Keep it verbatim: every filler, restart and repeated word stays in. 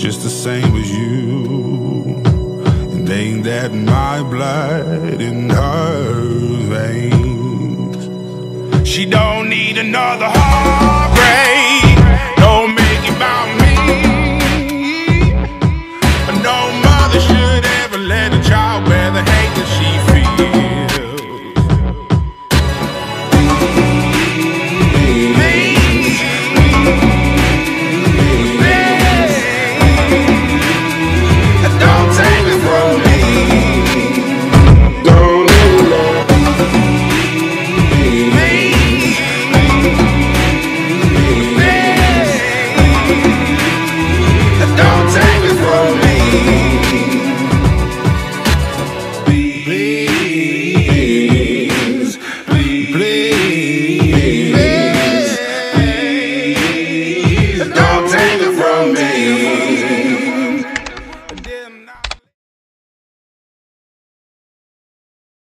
just the same as you. And ain't that my blood in her veins? She don't need another heartbreak. Don't make it about me.